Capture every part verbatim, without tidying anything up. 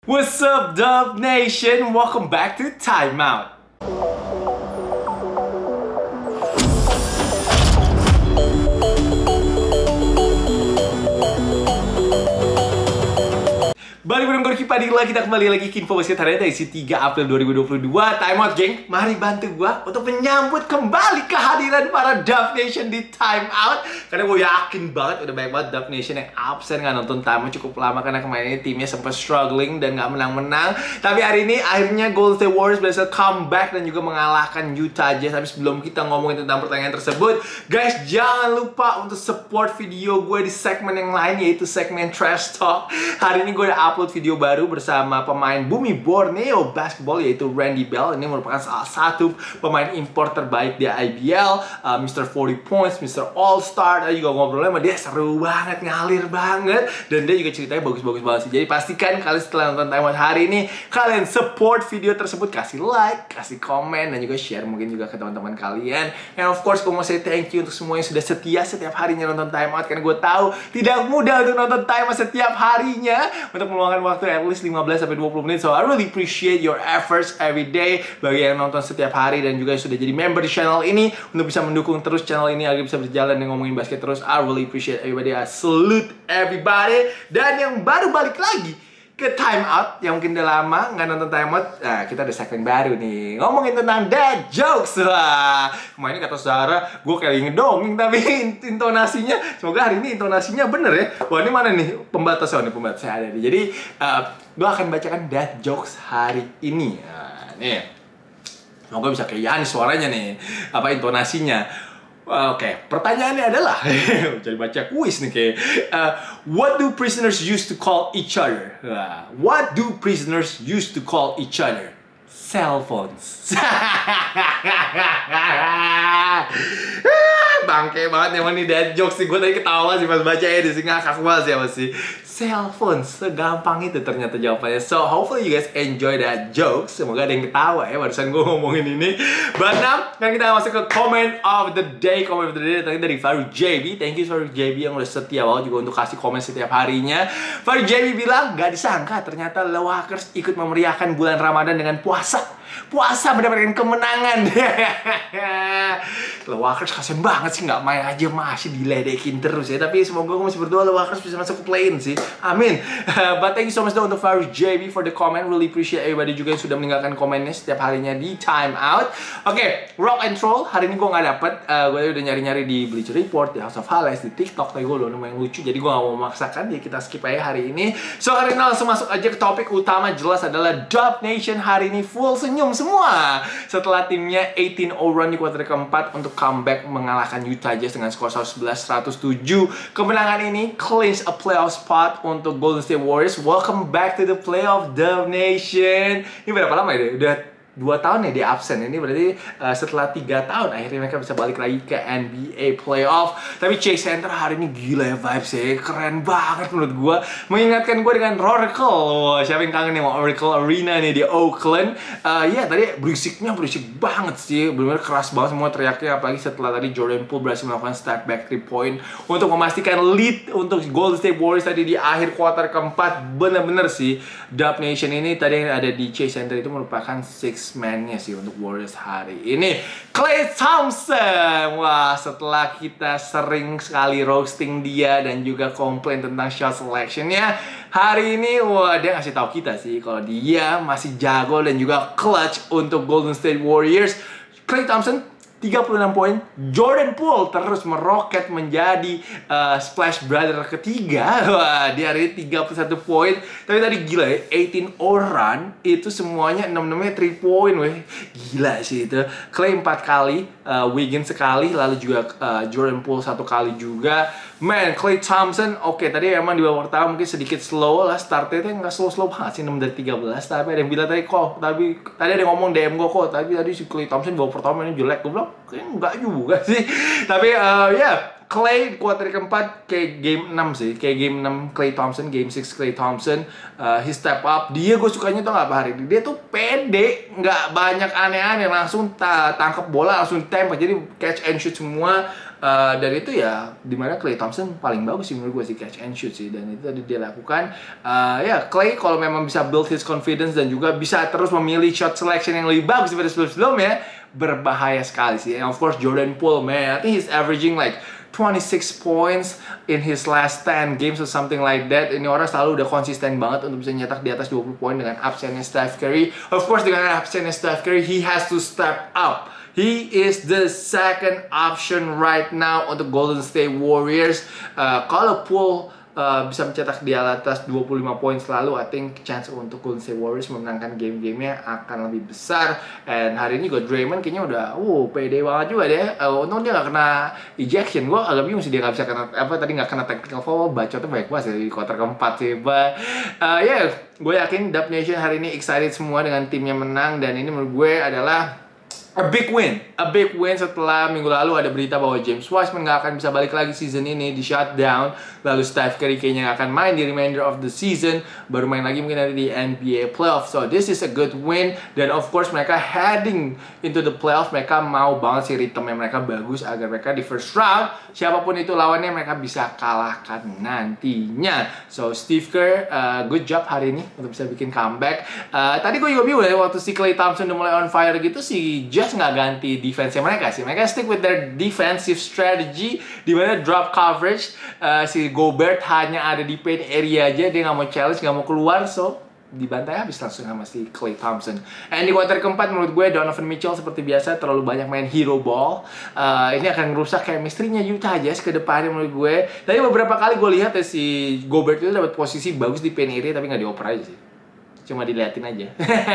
What's up, Dub Nation? Welcome back to Timeout. Balik bareng gue Ricky Padilla, kita kembali lagi ke info basket hari ini edisi tiga April dua ribu dua puluh dua. Timeout, geng. Mari bantu gue untuk menyambut kembali kehadiran para Dub Nation di Timeout. Karena gue yakin banget udah banyak banget Dub Nation yang absen nggak nonton Timeout cukup lama karena kemarin ini timnya sempat struggling dan nggak menang-menang. Tapi hari ini akhirnya Golden State Warriors berhasil comeback dan juga mengalahkan Utah Jazz. Tapi sebelum kita ngomongin tentang pertandingan tersebut, guys, jangan lupa untuk support video gue di segmen yang lain, yaitu segmen Trash Talk. Hari ini gue udah upload video baru bersama pemain bumi Borneo Basketball, yaitu Randy Bell. Ini merupakan salah satu pemain impor terbaik di I B L, uh, Mister forty points, Mister All-Star. Tadi juga ngobrol sama dia, seru banget, ngalir banget, dan dia juga ceritanya bagus-bagus banget sih. Jadi pastikan kalian setelah nonton Timeout hari ini, kalian support video tersebut, kasih like, kasih komen, dan juga share mungkin juga ke teman-teman kalian. And of course, gue mau say thank you untuk semua yang sudah setia setiap harinya nonton Timeout, karena gue tahu tidak mudah untuk nonton Timeout setiap harinya untuk meluangkan waktu at least lima belas sampai dua puluh menit. So I really appreciate your efforts every day. Bagi yang nonton setiap hari dan juga yang sudah jadi member di channel ini untuk bisa mendukung terus channel ini agar bisa berjalan dan ngomongin basket terus, I really appreciate everybody. I salute everybody. Dan yang baru balik lagi ke Timeout, yang mungkin udah lama nggak nonton Timeout, nah kita ada segmen baru nih, ngomongin tentang dad jokes. Wah, kemarin kata Sarah, gue kayak ngedongeng tapi intonasinya, semoga hari ini intonasinya bener ya. Wah, ini mana nih pembatasnya? Nih pembatasnya ada nih. Jadi uh, gue akan bacakan dad jokes hari ini. Nah, nih, semoga bisa kayak Yani suaranya nih, apa intonasinya. Oke, okay. Pertanyaannya adalah jadi baca kuis nih kayak uh, what do prisoners used to call each other? Uh, what do prisoners used to call each other? Cell phones. Bangke banget emang nih dad jokes sih. Gue tadi ketawa sih pas baca ya, di sini ngakak banget sih apa sih. Cell phones, segampang itu ternyata jawabannya. So hopefully you guys enjoy that jokes. Semoga ada yang ketawa ya barusan gue ngomongin ini. But now, kan kita masuk ke comment of the day. Comment of the day tadi dari Faru J B. Thank you Faru J B yang udah setia banget juga untuk kasih komen setiap harinya. Faru J B bilang, gak disangka ternyata Lakers ikut memeriahkan bulan Ramadan dengan puasa. Puasa mendapatkan kemenangan. Lakers kasian banget sih, nggak main aja masih diledekin terus ya. Tapi semoga gue masih berdoa Lakers bisa masuk ke play-in sih. Amin. But thank you so much though untuk Faru J B for the comment. Really appreciate everybody juga yang sudah meninggalkan komennya setiap harinya di Timeout. Oke, okay, Rock and Troll hari ini gue nggak dapet. Uh, gue udah nyari-nyari di Bleacher Report, di House of Highlights, di TikTok. Tapi gue udah nemu yang lucu, jadi gue nggak mau memaksakan. Jadi kita skip aja hari ini. So hari ini langsung masuk aja ke topik utama. Jelas adalah Dub Nation hari ini full senyum semua setelah timnya delapan nol run di kuarter keempat untuk comeback mengalahkan Utah Jazz dengan skor seratus sebelas seratus tujuh. Kemenangan ini clinch a playoff spot untuk Golden State Warriors. Welcome back to the playoff, Dub Nation. Ini berapa lama ya? Udah dua tahun ya dia absen. Ini berarti uh, setelah tiga tahun akhirnya mereka bisa balik lagi ke N B A playoff. Tapi Chase Center hari ini gila ya vibes ya, keren banget menurut gue. Mengingatkan gue dengan Oracle. Wah, siapa yang kangen nih sama Oracle Arena nih di Oakland. uh, Ya tadi berisiknya berisik banget sih, benar-benar keras banget semua teriaknya. Apalagi setelah tadi Jordan Poole berhasil melakukan step back three point untuk memastikan lead untuk Golden State Warriors tadi di akhir kuarter keempat. Bener-bener sih Dub Nation ini tadi yang ada di Chase Center itu merupakan six man-nya sih untuk Warriors hari ini. Klay Thompson. Wah, setelah kita sering sekali roasting dia dan juga komplain tentang shot selection-nya, hari ini wah dia ngasih tahu kita sih kalau dia masih jago dan juga clutch untuk Golden State Warriors. Klay Thompson tiga puluh enam poin. Jordan Poole terus meroket menjadi uh, splash brother ketiga. Wah, di hari ini tiga puluh satu poin. Tapi tadi gila ya, delapan nol run itu semuanya enam-enamnya three point weh. Gila sih itu. Klay empat kali, uh, Wiggins sekali, lalu juga uh, Jordan Poole satu kali juga. Man, Klay Thompson, oke okay, tadi emang di babak pertama mungkin sedikit slow lah, startnya nggak slow-slow banget sih, enam dari tiga belas. Tapi ada yang bilang tadi kok, tapi tadi ada yang ngomong D M gue kok, tapi tadi si Klay Thompson di babak pertama ini jelek. Gue bilang, kayaknya nggak juga sih. Tapi uh, ya, yeah. Klay kuarter keempat kayak game enam sih, kayak game enam Klay Thompson, game enam Klay Thompson, uh, he step up. Dia gue sukanya tuh nggak apa hari ini, dia tuh pede, nggak banyak aneh-aneh, langsung ta tangkap bola, langsung tembak, jadi catch and shoot semua. Uh, dan itu ya dimana Klay Thompson paling bagus sih menurut gue sih, catch and shoot sih, dan itu tadi dia lakukan. Uh, ya Klay kalau memang bisa build his confidence dan juga bisa terus memilih shot selection yang lebih bagus daripada sebelum-sebelumnya, berbahaya sekali sih. And of course Jordan Poole, man, I think he's averaging like twenty-six points in his last ten games or something like that. Ini orang selalu udah konsisten banget untuk bisa nyetak di atas dua puluh poin dengan absennya Steph Curry. Of course dengan absennya Steph Curry, he has to step up. He is the second option right now untuk Golden State Warriors. Uh, kalau Poole Uh, bisa mencetak di atas dua puluh lima poin selalu, I think chance untuk Golden State Warriors memenangkan game-gamenya akan lebih besar. And hari ini juga Draymond kayaknya udah uh, pede banget juga deh. Uh, untung dia gak kena ejection. Gue agak bingung sih dia gak bisa kena, apa tadi gak kena technical foul. Bacotnya baik banget sih di quarter keempat sih. But uh, yeah, gue yakin Dub Nation hari ini excited semua dengan timnya menang. Dan ini menurut gue adalah a big win, a big win setelah minggu lalu ada berita bahwa James Wiseman nggak akan bisa balik lagi season ini, di shutdown. Lalu Steph Curry kayaknya nggak akan main di remainder of the season, baru main lagi mungkin nanti di N B A playoff. So this is a good win, dan of course mereka heading into the playoff, mereka mau banget sih ritmenya mereka bagus agar mereka di first round siapapun itu lawannya mereka bisa kalahkan nantinya. So Steve Kerr, uh, good job hari ini untuk bisa bikin comeback. Uh, tadi gue juga bingung ya waktu si Klay Thompson udah mulai on fire gitu, si Jazz nggak ganti defense-nya mereka sih. Mereka stick with their defensive strategy, di mana drop coverage. Uh, si Gobert hanya ada di paint area aja, dia nggak mau challenge, nggak mau keluar, so dibantai habis langsung sama si Klay Thompson. And di kuarter keempat menurut gue Donovan Mitchell seperti biasa terlalu banyak main hero ball. Uh, ini akan merusak chemistry-nya Utah Jazz ke depannya menurut gue. Tapi beberapa kali gue lihat ya si Gobert itu dapat posisi bagus di paint area tapi nggak dioper aja sih. Cuma diliatin aja.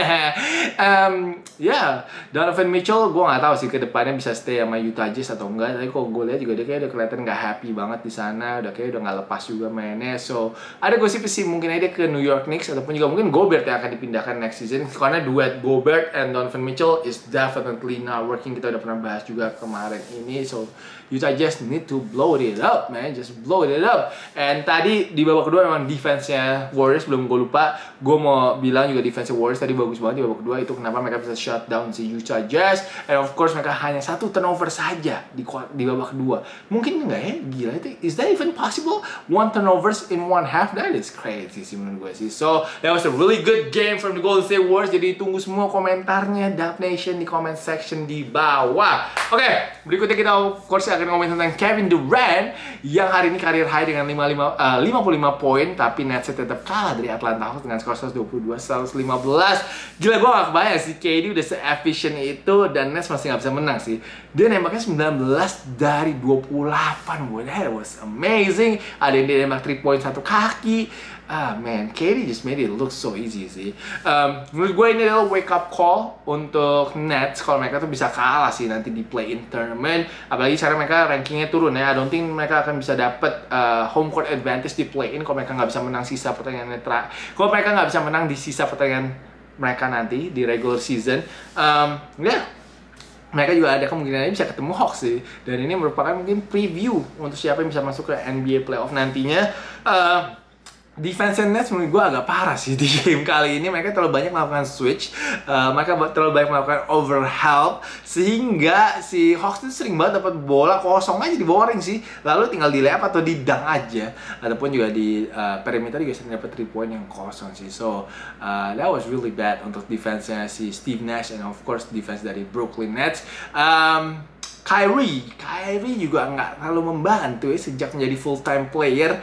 um, ya, yeah. Donovan Mitchell gue nggak tahu sih ke depannya bisa stay sama Utah Jazz atau enggak. Tapi kok gue lihat juga dia kayak udah kelihatan nggak happy banget di sana. Udah kayak udah nggak lepas juga mainnya. So ada gosip sih mungkin aja dia ke New York Knicks ataupun juga mungkin Gobert yang akan dipindahkan next season. Karena duet Gobert and Donovan Mitchell is definitely not working. Kita udah pernah bahas juga kemarin ini. So Utah Jazz need to blow it up, man. Just blow it up. And tadi di babak kedua memang defense-nya Warriors, belum gue lupa. Gue mau bilang juga defensive Warriors tadi bagus banget di babak kedua. Itu kenapa mereka bisa shut down si Utah Jazz. And of course mereka hanya satu turnover saja di di babak kedua. Mungkin enggak ya? Gila itu. Is that even possible? One turnovers in one half? That is crazy sih menurut gue sih. So that was a really good game from the Golden State Warriors. Jadi tunggu semua komentarnya Dub Nation di comment section di bawah. Oke, okay, berikutnya kita of course akan ngomongin tentang Kevin Durant yang hari ini karir high dengan lima puluh lima poin, tapi Nets tetap kalah dari Atlanta Hawks dengan skor seratus dua puluh dua seratus lima belas. Gila, gue gak kebayang sih K D udah se-efficient itu dan Nets masih gak bisa menang sih. Dia nembaknya sembilan belas dari dua puluh delapan, boy. That was amazing. Ada yang dia nembak three point satu kaki. Ah man, K D just made it look so easy sih. Um, menurut gue ini adalah wake up call untuk Nets kalau mereka tuh bisa kalah sih nanti di play-in tournament. Apalagi sekarang mereka rankingnya turun ya. I don't think mereka akan bisa dapet uh, home court advantage di play-in kalau mereka nggak bisa menang sisa pertandingan netra. Kalau mereka nggak bisa menang di sisa pertandingan mereka nanti di regular season, um, ya. Yeah. Mereka juga ada kemungkinan bisa ketemu Hawks sih. Dan ini merupakan mungkin preview untuk siapa yang bisa masuk ke N B A playoff nantinya. Uh, Defense Nets menurut gue agak parah sih di game kali ini. Mereka terlalu banyak melakukan switch, uh, mereka terlalu banyak melakukan overhelp, sehingga si Hawks itu sering banget dapat bola kosong aja di boring sih, lalu tinggal di layup atau di dunk aja. Ataupun juga di uh, perimeter juga sering dapat three point yang kosong sih. So uh, that was really bad untuk defense-nya si Steve Nash and of course defense dari Brooklyn Nets. Um, Kyrie, Kyrie juga nggak terlalu membantu ya sejak menjadi full-time player.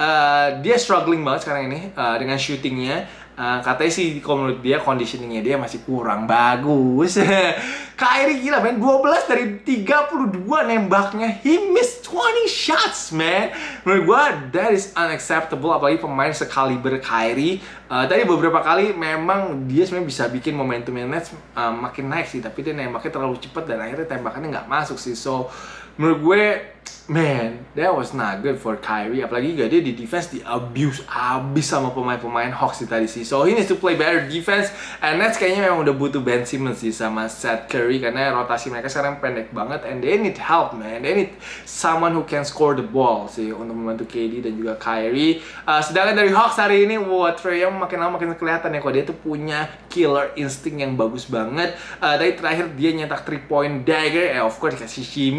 Uh, dia struggling banget sekarang ini uh, dengan shootingnya. Uh, katanya sih kalau menurut dia conditioningnya dia masih kurang bagus. Kyrie gila men, dua belas dari tiga puluh dua nembaknya. He missed twenty shots man. Menurut gua that is unacceptable, apalagi pemain sekaliber Kyrie. Uh, tadi beberapa kali memang dia sebenarnya bisa bikin momentumnya Nets uh, makin naik sih, tapi dia nembaknya terlalu cepat dan akhirnya tembakannya nggak masuk sih. So menurut gue, man, that was not good for Kyrie. Apalagi juga dia di defense di abuse abis sama pemain-pemain Hawks tadi sih. So he needs to play better defense. And Nets kayaknya memang udah butuh Ben Simmons sih sama Seth Curry karena rotasi mereka sekarang pendek banget. And they need help, man. They need someone who can score the ball sih untuk membantu K D dan juga Kyrie. Uh, sedangkan dari Hawks hari ini, wah, Trae Young makin lama makin kelihatan ya kalau dia tuh punya killer instinct yang bagus banget. Uh, tadi terakhir dia nyetak three point dagger, eh of course dikasih shimis lah ya.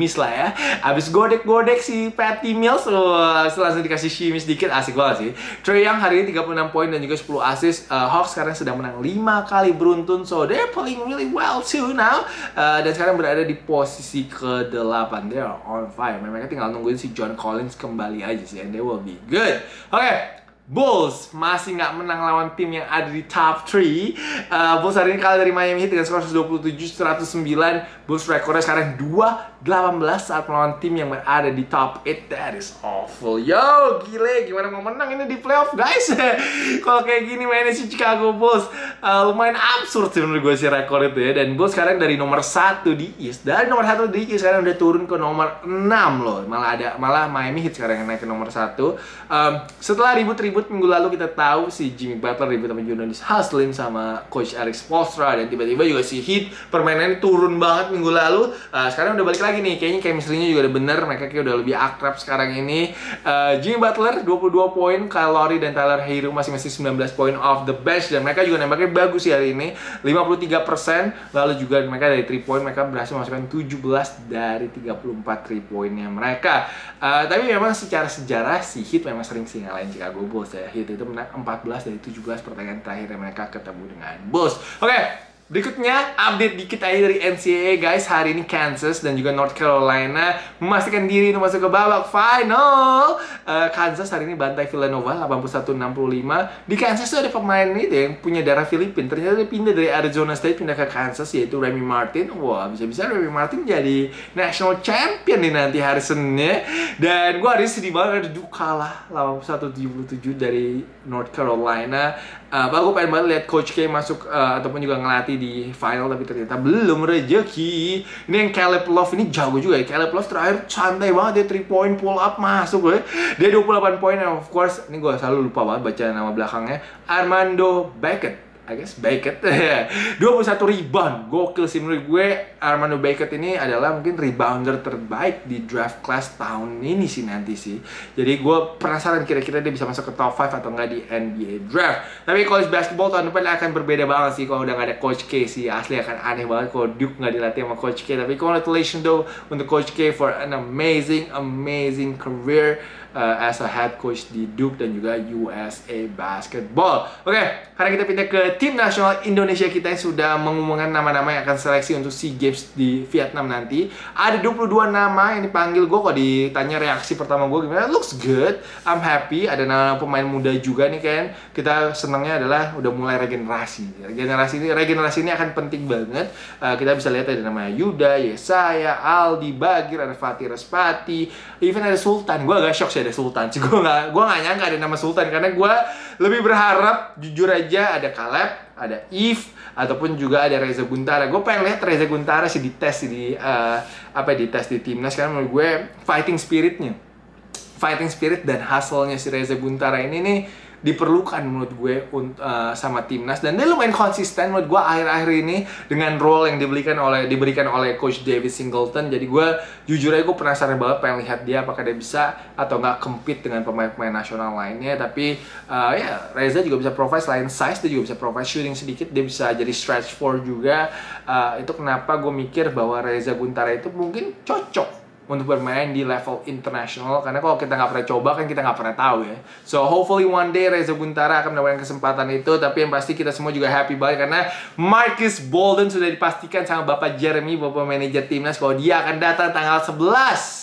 ya. Abis godek-godek si Patty Mills, oh, langsung dikasih shimmy sedikit, asik banget sih. Trae Young hari ini tiga puluh enam poin dan juga sepuluh assist. Uh, Hawks sekarang sedang menang lima kali beruntun, so they're playing really well too now. Uh, dan sekarang berada di posisi ke delapan. They are on fire. Mereka tinggal nungguin si John Collins kembali aja sih, and they will be good. Oke. Okay. Bulls masih nggak menang lawan tim yang ada di top tiga. uh, Bulls hari ini kalah dari Miami Heat dengan skor seratus dua puluh tujuh seratus sembilan. Bulls rekornya sekarang dua delapan belas saat melawan tim yang berada di top delapan. That is awful. Yo, gile, gimana mau menang ini di playoff, guys? Kalau kayak gini mainnya si Chicago Bulls, uh, lumayan absurd sih menurut gue sih rekor itu ya. Dan Bulls sekarang dari nomor satu di East, dari nomor satu di East sekarang udah turun ke nomor enam loh. Malah ada malah Miami Heat sekarang yang naik ke nomor satu. Um, setelah ribut-ribut minggu lalu kita tahu si Jimmy Butler ribut sama Jonas Haslem sama Coach Eric Spoelstra, dan tiba-tiba juga si Heat permainannya turun banget minggu lalu. Uh, sekarang udah balik lagi nih, kayaknya chemistry-nya juga udah bener, mereka kayak udah lebih akrab sekarang ini. Uh, Jimmy Butler dua puluh dua poin, Kyle Lowry dan Tyler Hero masing-masing sembilan belas poin off the bench, dan mereka juga nembaknya bagus sih hari ini, lima puluh tiga persen. Lalu juga mereka dari three point mereka berhasil masukkan tujuh belas dari tiga puluh empat three pointnya mereka. Uh, tapi memang secara sejarah si Heat memang sering sih ngalahin Chicago Bulls ya. Heat itu menang empat belas dari tujuh belas pertandingan terakhir yang mereka ketemu dengan Bulls. Oke, okay. Berikutnya, update dikit aja dari N C A A, guys. Hari ini Kansas dan juga North Carolina memastikan diri untuk masuk ke babak final. uh, Kansas hari ini bantai Villanova delapan puluh satu enam puluh lima. Di Kansas tuh ada pemain ini deh, yang punya darah Filipina. Ternyata dia pindah dari Arizona State pindah ke Kansas, yaitu Remy Martin. Wah, bisa-bisa Remy Martin jadi national champion nih nanti hari Seninnya. Dan gue hari ini sedih banget, aduh kalah delapan puluh satu tujuh puluh tujuh dari North Carolina. Uh, gue pengen banget lihat Coach K masuk uh, ataupun juga ngelatih di final, tapi ternyata belum rezeki. Ini yang Caleb Love ini jago juga ya. Caleb Love terakhir santai banget, dia three point pull up masuk ya. Dia dua puluh delapan poin, and of course ini gue selalu lupa banget baca nama belakangnya, Armando Beckett. I guess Beckett. dua puluh satu rebound. Gokil sih menurut gue. Armando Beckett ini adalah mungkin rebounder terbaik di draft class tahun ini sih nanti sih. Jadi gue penasaran kira-kira dia bisa masuk ke top lima atau enggak di N B A draft. Tapi college basketball tahun depan akan berbeda banget sih kalau udah nggak ada Coach K sih. Asli akan aneh banget kalau Duke nggak dilatih sama Coach K. Tapi congratulations though untuk Coach K for an amazing, amazing career uh, as a head coach di Duke dan juga U S A Basketball. Oke, okay, karena kita pindah ke tim nasional Indonesia, kita yang sudah mengumumkan nama-nama yang akan seleksi untuk SEA Games di Vietnam nanti. Ada dua puluh dua nama yang dipanggil. Gue kok ditanya reaksi pertama gue gimana, looks good, I'm happy. Ada nama pemain muda juga nih kan. Kita senangnya adalah udah mulai regenerasi. Regenerasi ini, regenerasi ini akan penting banget. Uh, kita bisa lihat ada nama Yuda, Yesaya, Aldi, Bagir, ada Fatih Respati, even ada Sultan. Gue agak shock sih ada Sultan. Gue nggak, gue nggak nyangka ada nama Sultan karena gue lebih berharap jujur aja ada Caleb, ada If, ataupun juga ada Reza Guntara. Gue pengen lihat Reza Guntara sih dites di uh, apa di tes di timnas, karena menurut gue fighting spiritnya, fighting spirit dan hustle-nya si Reza Guntara ini nih diperlukan menurut gue uh, sama timnas, dan dia lumayan konsisten menurut gue akhir-akhir ini dengan role yang diberikan oleh diberikan oleh Coach David Singleton. Jadi gue jujur aja gue penasaran banget pengen lihat dia apakah dia bisa atau nggak compete dengan pemain-pemain nasional lainnya. Tapi uh, ya Reza juga bisa provide selain size, dia juga bisa provide shooting sedikit, dia bisa jadi stretch four juga. Uh, itu kenapa gue mikir bahwa Reza Guntara itu mungkin cocok untuk bermain di level internasional, karena kalau kita nggak pernah coba kan kita nggak pernah tahu ya. So hopefully one day Reza Guntara akan mendapatkan kesempatan itu. Tapi yang pasti kita semua juga happy banget karena Marcus Bolden sudah dipastikan sama Bapak Jeremy, Bapak manajer timnas, kalau dia akan datang tanggal sebelas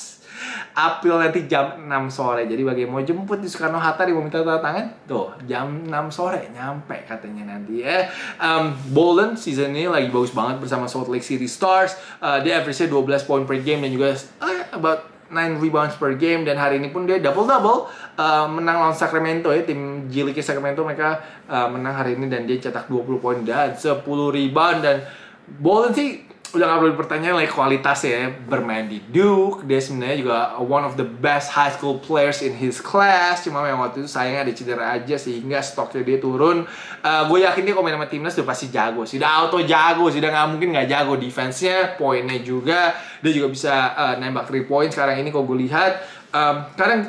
April nanti jam enam sore. Jadi bagi yang mau jemput di Soekarno-Hatta, dia mau minta tanda tangan, tuh jam enam sore nyampe katanya nanti ya. um, Bolden season ini lagi bagus banget bersama Salt Lake City Stars. uh, Dia average-nya dua belas poin per game dan juga uh, about nine rebounds per game. Dan hari ini pun dia double-double, uh, menang lawan Sacramento ya, tim G League Sacramento. Mereka uh, menang hari ini dan dia cetak dua puluh poin dan sepuluh rebound. Dan Bolden sih udah gak perlu pertanyaan lagi kualitasnya ya, bermain di Duke. Dia sebenarnya juga one of the best high school players in his class. Cuma memang waktu itu sayangnya ada cedera aja sehingga stoknya dia turun. uh, Gue yakin dia kalau main sama timnas udah pasti jago sih, udah auto jago sih, udah gak mungkin gak jago. Defense-nya, poinnya juga, dia juga bisa uh, nembak three point sekarang ini kalau gue lihat. um, Kadang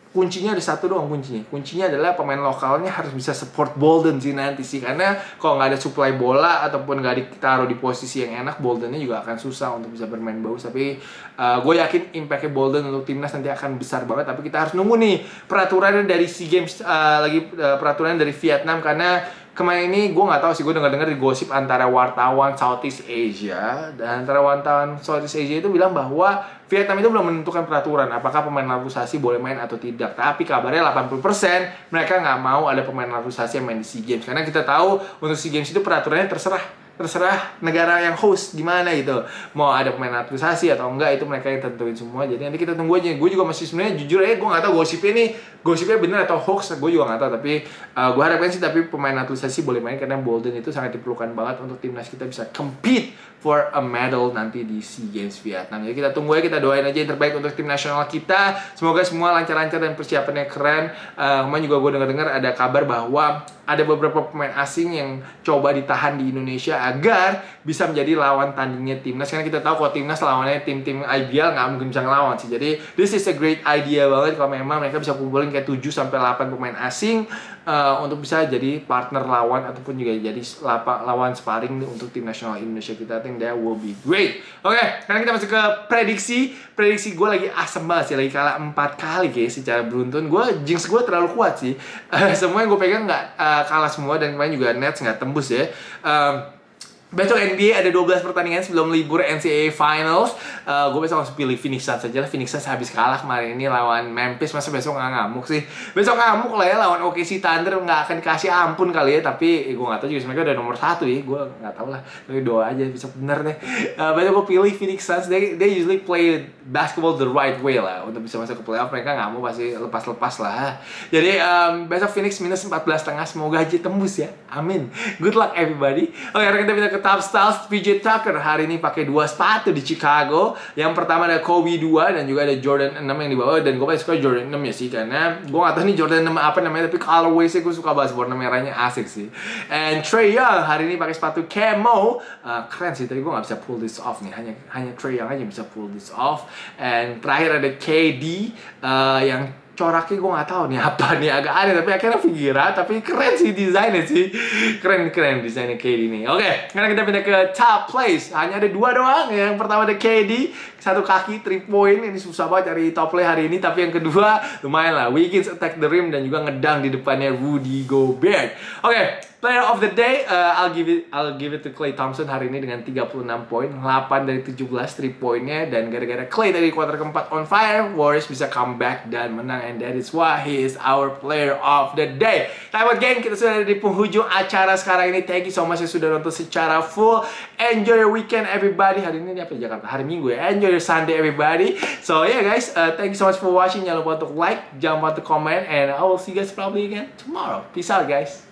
kuncinya ada satu doang kuncinya. Kuncinya adalah pemain lokalnya harus bisa support Bolden sih nanti sih. Karena kalau nggak ada supply bola ataupun nggak ditaruh di posisi yang enak, Boldennya juga akan susah untuk bisa bermain bagus. Tapi uh, gue yakin impact-nya Bolden untuk timnas nanti akan besar banget. Tapi kita harus nunggu nih peraturannya dari SEA Games, uh, lagi uh, peraturan dari Vietnam. Karena kemarin ini gue nggak tahu sih, gue dengar-dengar di gosip antara wartawan Southeast Asia dan antara wartawan Southeast Asia itu bilang bahwa Vietnam itu belum menentukan peraturan apakah pemain naturalisasi boleh main atau tidak. Tapi kabarnya delapan puluh persen mereka nggak mau ada pemain naturalisasi yang main di SEA Games. Karena kita tahu untuk SEA Games itu peraturannya terserah terserah negara yang host gimana gitu, mau ada pemain naturalisasi atau enggak itu mereka yang tentuin semua. Jadi nanti kita tunggu aja. Gue juga masih sebenarnya jujur aja gue nggak tahu gosipnya ini gosipnya benar atau hoax, gue juga nggak tahu. Tapi uh, gue harapkan sih tapi pemain naturalisasi boleh main karena Bolden itu sangat diperlukan banget untuk timnas kita bisa compete for a medal nanti di SEA Games Vietnam. Jadi kita tunggu aja, kita doain aja yang terbaik untuk tim nasional kita. Semoga semua lancar-lancar dan persiapannya keren. Uh, kemarin juga gue dengar-dengar ada kabar bahwa ada beberapa pemain asing yang coba ditahan di Indonesia agar bisa menjadi lawan tandingnya timnas. Karena kita tahu kalau timnas lawannya tim-tim I B L nggak mungkin bisa ngelawan sih. Jadi this is a great idea banget kalau memang mereka bisa kumpulin kayak tujuh sampai delapan pemain asing uh, untuk bisa jadi partner lawan ataupun juga jadi lapa, lawan sparring untuk tim nasional Indonesia kita. I think that will be great. Oke, okay, sekarang kita masuk ke prediksi. Prediksi gue lagi asem banget sih, lagi kalah empat kali kayak secara beruntun. Gue jinx gue terlalu kuat sih. Uh, semua yang gue pegang nggak uh, kalah semua, dan kemarin juga Nets nggak tembus ya. Um, Besok N B A ada dua belas pertandingan sebelum libur N C A A Finals. uh, Gue besok langsung pilih Phoenix Suns aja lah. Phoenix Suns habis kalah kemarin ini lawan Memphis. Masa besok nggak ngamuk sih? Besok ngamuk lah ya, lawan O K C Thunder nggak akan dikasih ampun kali ya. Tapi eh, gue nggak tahu juga mereka udah nomor satu ya. Gue nggak tahu lah. Tapi doa aja besok bener deh. uh, Besok gue pilih Phoenix Suns. They, they usually play basketball the right way lah. Untuk bisa masuk ke playoff mereka nggak mau pasti lepas-lepas lah. Jadi um, besok Phoenix minus empat belas setengah. Semoga aja tembus ya. Amin. Good luck everybody. Oke, sekarang kita pindah ke Top Styles. P J Tucker hari ini pakai dua sepatu di Chicago. Yang pertama ada Kobe dua dan juga ada Jordan enam yang dibawa. Dan gue paling suka Jordan enam ya sih, karena gue gak tahu nih Jordan enam apa namanya, tapi colorway sih gue suka banget, warna merahnya asik sih. And Trae Young hari ini pakai sepatu camo. uh, Keren sih, tapi gue gak bisa pull this off nih. Hanya hanya Trae Young aja bisa pull this off. And terakhir ada K D uh, yang coraknya gue nggak tahu nih apa nih, agak aneh tapi akhirnya figura, tapi keren sih desainnya sih, keren keren desainnya K D nih. Oke, sekarang kita pindah ke top plays. Hanya ada dua doang. Yang pertama ada K D, satu kaki three point. Ini susah banget cari top play hari ini. Tapi yang kedua lumayan lah, Wiggins attack the rim dan juga ngedang di depannya Rudy Gobert. Oke, player of the day, uh, I'll give it I'll give it to Klay Thompson hari ini dengan tiga puluh enam poin, delapan dari tujuh belas three pointnya. Dan gara-gara Klay dari kuarter keempat on fire, Warriors bisa comeback dan menang. And that is why he is our player of the day. Time out gang, kita sudah ada di penghujung acara sekarang ini. Thank you so much yang sudah nonton secara full. Enjoy your weekend everybody. Hari ini apa Jakarta? Hari Minggu ya. Enjoy your Sunday everybody. So yeah guys, uh, thank you so much for watching. Jangan lupa untuk like, jangan lupa untuk comment, and I will see you guys probably again tomorrow. Peace out guys.